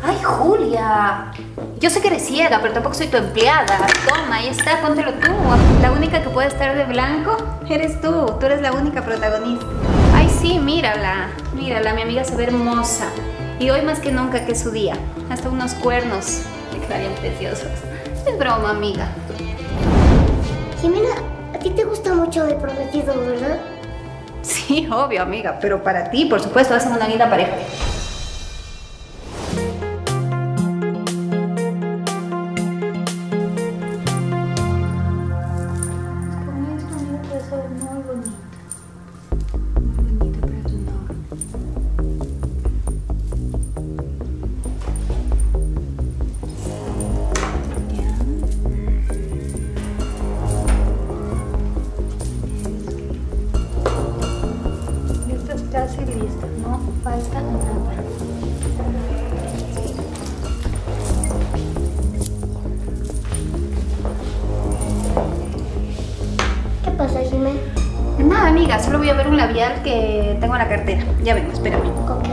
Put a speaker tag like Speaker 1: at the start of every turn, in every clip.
Speaker 1: Ay, Julia. Yo sé que eres ciega, pero tampoco soy tu empleada. Toma, ahí está, póntelo tú. La única que puede estar de blanco eres tú. Tú eres la única protagonista. Ay, sí, mírala. Mírala, mi amiga se ve hermosa. Y hoy más que nunca que es su día. Hasta unos cuernos le quedarían preciosos. Es broma, amiga.
Speaker 2: Jimena, a ti te gusta mucho mi prometido, ¿verdad?
Speaker 1: Sí, obvio, amiga. Pero para ti, por supuesto, hacen una linda pareja. Casi listo, no falta nada.
Speaker 2: ¿Qué pasa, Jimena?
Speaker 1: Nada, amiga, solo voy a ver un labial que tengo en la cartera. Ya vengo, espérame.
Speaker 2: Ok.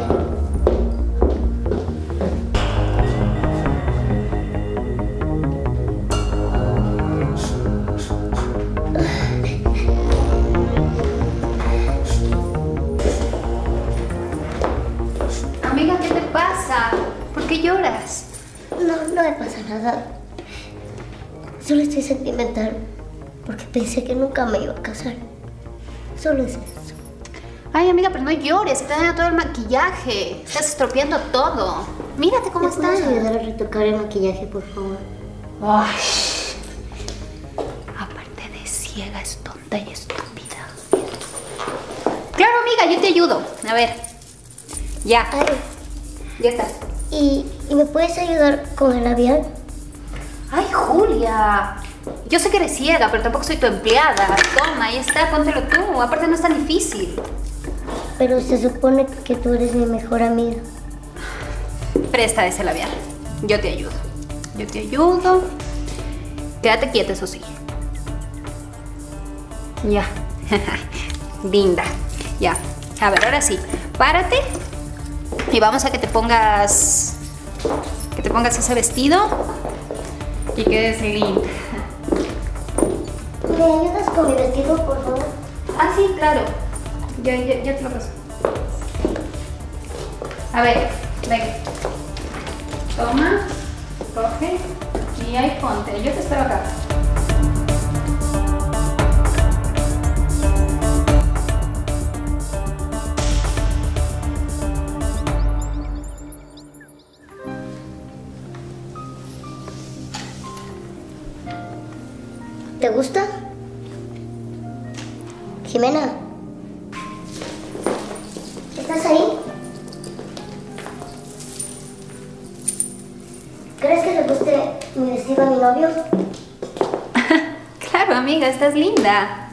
Speaker 1: Amiga, ¿qué te pasa? ¿Por qué lloras?
Speaker 2: No me pasa nada. Solo estoy sentimental porque pensé que nunca me iba a casar. Solo es eso.
Speaker 1: Ay, amiga, pero no llores, se te daña todo el maquillaje. Estás estropeando todo. Mírate cómo
Speaker 2: ¿Me puedes
Speaker 1: estás.
Speaker 2: ayudar a retocar el maquillaje, por favor?
Speaker 1: Ay. Aparte de ciega, es tonta y estúpida. Claro, amiga, yo te ayudo. A ver. Ya.
Speaker 2: Ay,
Speaker 1: Ya está.
Speaker 2: ¿y me puedes ayudar con el labial?
Speaker 1: Ay, Julia. Yo sé que eres ciega, pero tampoco soy tu empleada. Toma, ahí está, póntelo tú. Aparte no es tan difícil.
Speaker 2: Pero se supone que tú eres mi mejor amiga.
Speaker 1: Presta ese labial. Yo te ayudo. Yo te ayudo. Quédate quieta, eso sí. Ya. Linda. Ya. A ver, ahora sí. Párate. Y vamos a que te pongas... Que te pongas ese vestido. Y quedes linda.
Speaker 2: ¿Me ayudas con mi vestido, por favor?
Speaker 1: Ah, sí, claro. Ya te lo paso. A ver, ven. Toma, coge y ahí ponte. Yo te espero acá.
Speaker 2: ¿Te gusta? Jimena, ¿estás ahí? ¿Crees que le guste mi vestido a mi novio?
Speaker 1: Claro, amiga, estás linda.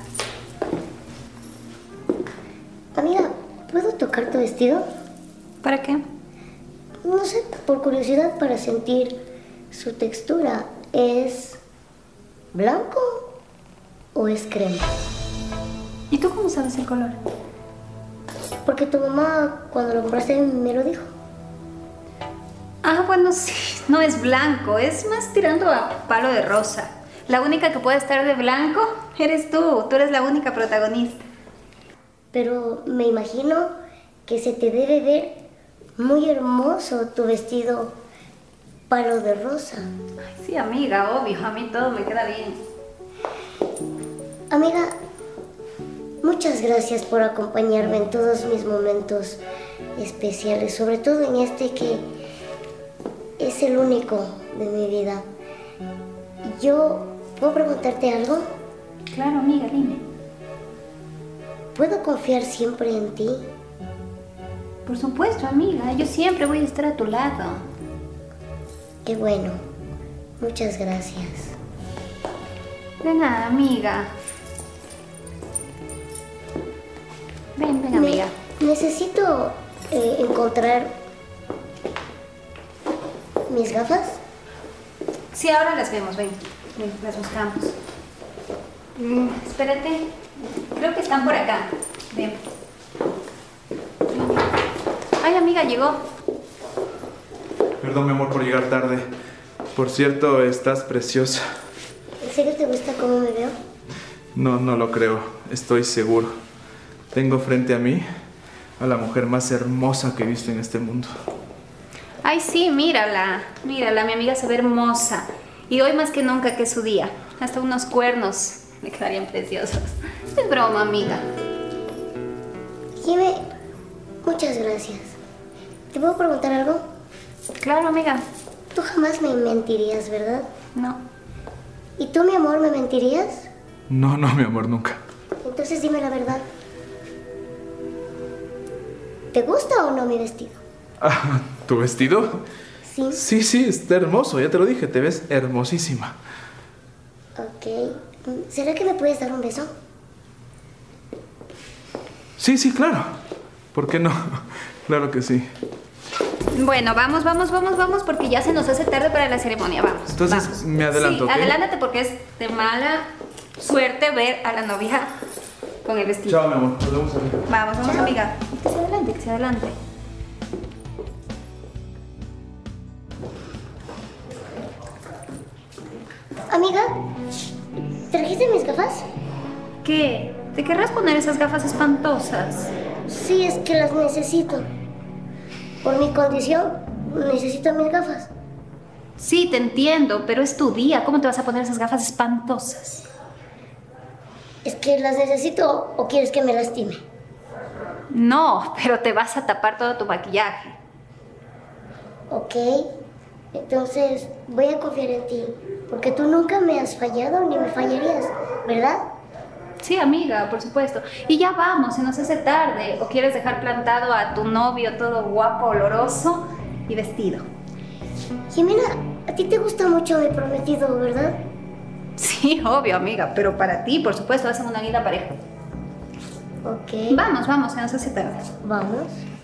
Speaker 2: Amiga, ¿puedo tocar tu vestido?
Speaker 1: ¿Para qué?
Speaker 2: No sé, por curiosidad, para sentir su textura. ¿Es blanco o es crema?
Speaker 1: ¿Y tú cómo sabes el color?
Speaker 2: Porque tu mamá, cuando lo compraste, me lo dijo.
Speaker 1: Ah, bueno, sí. No es blanco, es más tirando a palo de rosa. La única que puede estar de blanco eres tú. Tú eres la única protagonista.
Speaker 2: Pero me imagino que se te debe ver muy hermoso tu vestido palo de rosa.
Speaker 1: Ay, sí, amiga, obvio. A mí todo me queda bien.
Speaker 2: Amiga, muchas gracias por acompañarme en todos mis momentos especiales, sobre todo en este que es el único de mi vida. ¿Yo puedo preguntarte algo?
Speaker 1: Claro, amiga, dime.
Speaker 2: ¿Puedo confiar siempre en ti?
Speaker 1: Por supuesto, amiga. Yo siempre voy a estar a tu lado.
Speaker 2: Qué bueno. Muchas gracias.
Speaker 1: De nada, amiga. Ven, amiga.
Speaker 2: Necesito encontrar mis gafas.
Speaker 1: Sí, ahora las vemos, ven. Ven, las buscamos. Espérate. Creo que están por acá. Ven. Ay, amiga, llegó.
Speaker 3: Perdón, mi amor, por llegar tarde. Por cierto, estás preciosa.
Speaker 2: ¿En serio te gusta cómo me veo?
Speaker 3: No, no lo creo. Estoy seguro. Tengo frente a mí a la mujer más hermosa que he visto en este mundo.
Speaker 1: Ay, sí, mírala. Mírala, mi amiga se ve hermosa. Y hoy más que nunca que es su día. Hasta unos cuernos me quedarían preciosos. Es broma, amiga.
Speaker 2: Jimé, muchas gracias. ¿Te puedo preguntar algo?
Speaker 1: Claro, amiga.
Speaker 2: Tú jamás me mentirías, ¿verdad?
Speaker 1: No.
Speaker 2: ¿Y tú, mi amor, me mentirías?
Speaker 3: No, no, mi amor, nunca.
Speaker 2: Entonces dime la verdad. ¿Te gusta o no mi vestido?
Speaker 3: Ah, ¿tu vestido?
Speaker 2: Sí.
Speaker 3: Sí, sí, está hermoso. Ya te lo dije, te ves hermosísima.
Speaker 2: Ok. ¿Será que me puedes dar un beso?
Speaker 3: Sí, sí, claro. ¿Por qué no? Claro que sí.
Speaker 1: Bueno, vamos, porque ya se nos hace tarde para la ceremonia. Vamos.
Speaker 3: Entonces,
Speaker 1: vamos.
Speaker 3: me adelanto,
Speaker 1: Sí,
Speaker 3: ¿ok?
Speaker 1: adelántate porque es de mala suerte ver a la novia con el vestido.
Speaker 3: Chao, mi amor. Nos vemos arriba.
Speaker 1: Vamos,
Speaker 2: Chao.
Speaker 1: amiga. Que se adelante, que se adelante.
Speaker 2: Amiga, ¿trajiste mis gafas?
Speaker 1: ¿Qué? ¿Te querrás poner esas gafas espantosas?
Speaker 2: Sí, es que las necesito. Por mi condición, necesito mis gafas.
Speaker 1: Sí, te entiendo, pero es tu día. ¿Cómo te vas a poner esas gafas espantosas?
Speaker 2: ¿Es que las necesito o quieres que me lastime?
Speaker 1: No, pero te vas a tapar todo tu maquillaje.
Speaker 2: Ok, entonces voy a confiar en ti, porque tú nunca me has fallado ni me fallarías, ¿verdad?
Speaker 1: Sí, amiga, por supuesto. Y ya vamos, se nos hace tarde. ¿O quieres dejar plantado a tu novio todo guapo, oloroso y vestido?
Speaker 2: Jimena, a ti te gusta mucho mi prometido, ¿verdad?
Speaker 1: Sí, obvio, amiga, pero para ti, por supuesto, hacen una linda pareja.
Speaker 2: Ok.
Speaker 1: Vamos, se nos hace tarde.
Speaker 2: Vamos.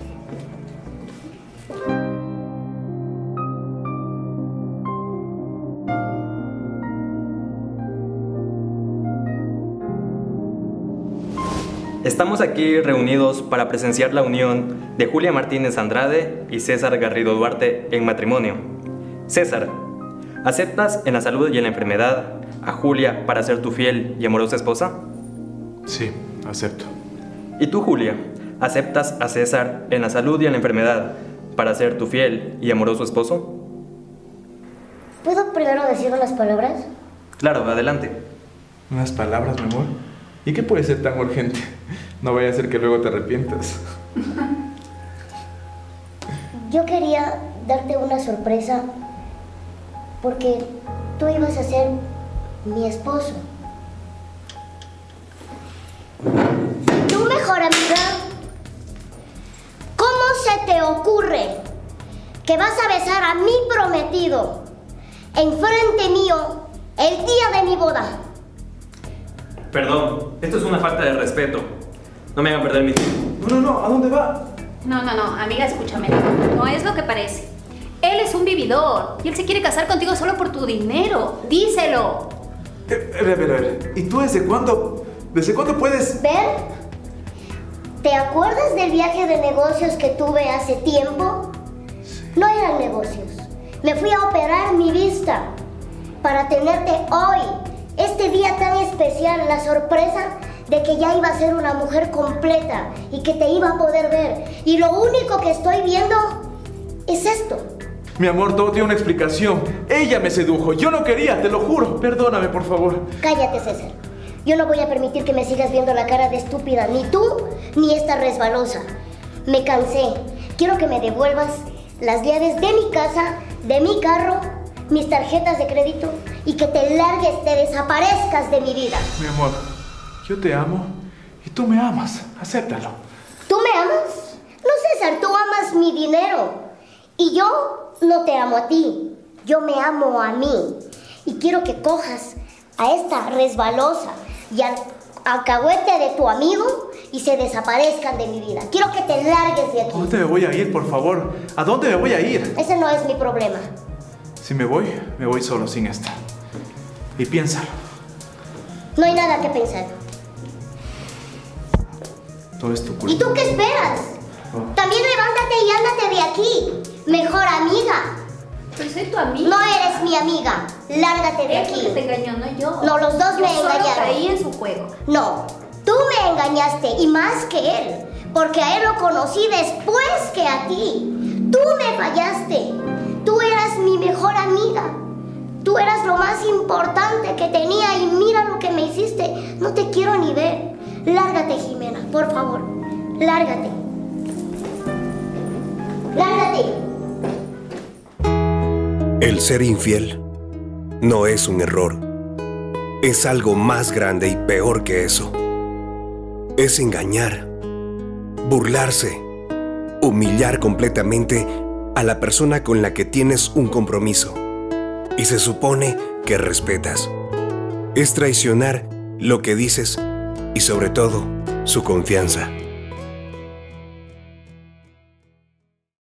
Speaker 4: Estamos aquí reunidos para presenciar la unión de Julia Martínez Andrade y César Garrido Duarte en matrimonio. César, ¿aceptas en la salud y en la enfermedad a Julia para ser tu fiel y amorosa esposa?
Speaker 3: Sí, acepto.
Speaker 4: ¿Y tú, Julia, aceptas a César en la salud y en la enfermedad para ser tu fiel y amoroso esposo?
Speaker 2: ¿Puedo primero decir unas palabras?
Speaker 4: Claro, adelante.
Speaker 3: Unas palabras, mi amor. ¿Y qué puede ser tan urgente? No vaya a ser que luego te arrepientas.
Speaker 2: Yo quería darte una sorpresa porque tú ibas a ser mi esposo. Tu mejor amiga, ¿cómo se te ocurre que vas a besar a mi prometido enfrente mío el día de mi boda?
Speaker 4: Perdón, esto es una falta de respeto. No me hagan perder mi tiempo.
Speaker 3: No, ¿a dónde va?
Speaker 1: No, amiga, escúchame. No es lo que parece. Él es un vividor y él se quiere casar contigo solo por tu dinero. Díselo.
Speaker 3: A ver. ¿Y tú desde cuándo puedes...?
Speaker 2: ¿Ver? ¿Te acuerdas del viaje de negocios que tuve hace tiempo? No eran negocios. Me fui a operar mi vista para tenerte hoy, este día tan especial, la sorpresa de que ya iba a ser una mujer completa y que te iba a poder ver. Y lo único que estoy viendo es esto.
Speaker 3: Mi amor, todo tiene una explicación. Ella me sedujo. Yo no quería, te lo juro. Perdóname, por favor.
Speaker 2: Cállate, César. Yo no voy a permitir que me sigas viendo la cara de estúpida, ni tú, ni esta resbalosa. Me cansé. Quiero que me devuelvas las llaves de mi casa, de mi carro, mis tarjetas de crédito y que te largues, te desaparezcas de mi vida.
Speaker 3: Mi amor, yo te amo y tú me amas. Acéptalo.
Speaker 2: ¿Tú me amas? No, César, tú amas mi dinero. Y yo no te amo a ti. Yo me amo a mí. Y quiero que cojas a esta resbalosa y al alcahuete de tu amigo y se desaparezcan de mi vida. Quiero que te largues de
Speaker 3: ¿A
Speaker 2: aquí.
Speaker 3: dónde me voy a ir, por favor? ¿A dónde me voy a ir?
Speaker 2: Ese no es mi problema.
Speaker 3: Si me voy solo sin esta. Y piénsalo.
Speaker 2: No hay nada que pensar.
Speaker 3: Todo es tu
Speaker 2: ¿Y
Speaker 3: culpa.
Speaker 2: tú qué esperas?
Speaker 3: Oh.
Speaker 2: También levántate y ándate de aquí. Mejor amiga.
Speaker 1: soy tu amiga.
Speaker 2: No eres mi amiga. Lárgate de
Speaker 1: Él
Speaker 2: aquí.
Speaker 1: te engañó, no yo.
Speaker 2: No, los dos me
Speaker 1: Yo solo
Speaker 2: engañaron.
Speaker 1: caí en su juego.
Speaker 2: No, tú me engañaste y más que él, porque a él lo conocí después que a ti. Tú me fallaste. Tú eras mi mejor amiga. Tú eras lo más importante que tenía y mira lo que me hiciste. No te quiero ni ver. Lárgate, Jimena, por favor. Lárgate. Lárgate.
Speaker 5: El ser infiel no es un error. Es algo más grande y peor que eso. Es engañar, burlarse, humillar completamente a la persona con la que tienes un compromiso y se supone que respetas. Es traicionar lo que dices y sobre todo su confianza.